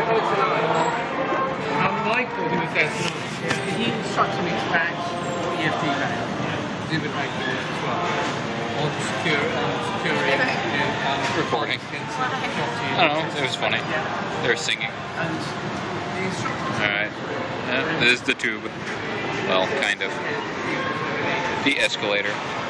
Michael, who was there tonight, he instructed me to patch the EFD band, exhibit making as well, on securing recording. I don't know, it was funny. They were singing. And the instructor. Alright. Yeah, this is the tube. Well, kind of. The escalator.